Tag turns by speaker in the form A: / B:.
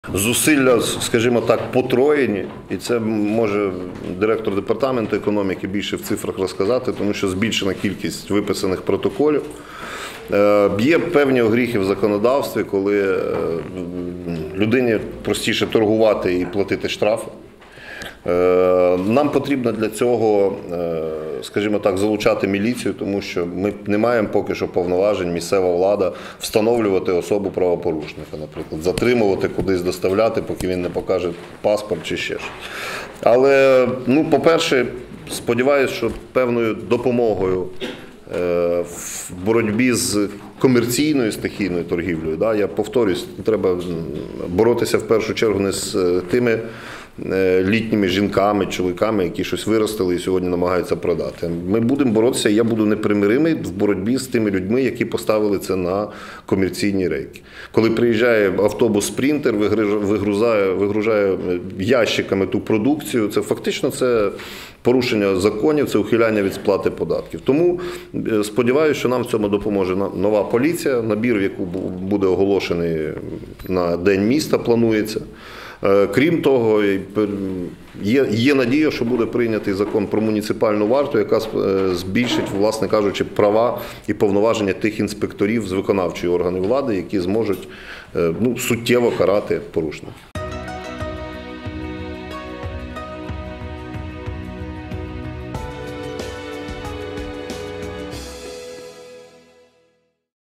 A: Зусилля, скажімо так, потроєні, і це може директор департаменту економіки більше в цифрах розказати, тому що збільшена кількість виписаних протоколів. Є певні огріхи в законодавстві, коли людині простіше торгувати і платити штрафи. Нам потрібно для цього, скажімо так, залучати міліцію, тому що ми не маємо поки що повноважень, місцева влада, встановлювати особу правопорушника, наприклад, затримувати, кудись доставляти, поки він не покаже паспорт чи ще щось. Але, по-перше, сподіваюся, що певною допомогою в боротьбі з комерційною стихійною торгівлею, я повторюсь, треба боротися в першу чергу не з тими літніми жінками, чоловіками, які щось виростили і сьогодні намагаються продати. Ми будемо боротися, і я буду непримиримий в боротьбі з тими людьми, які поставили це на комерційні рейки. Коли приїжджає автобус-спринтер, вигружає ящиками ту продукцію, це фактично порушення законів, це ухиляння від сплати податків. Тому сподіваюся, що нам в цьому допоможе нова поліція, набір, в яку буде оголошений на День міста, планується. Крім того, є надія, що буде прийнятий закон про муніципальну варту, яка збільшить, власне кажучи, права і повноваження тих інспекторів з виконавчої органи влади, які зможуть суттєво карати порушників.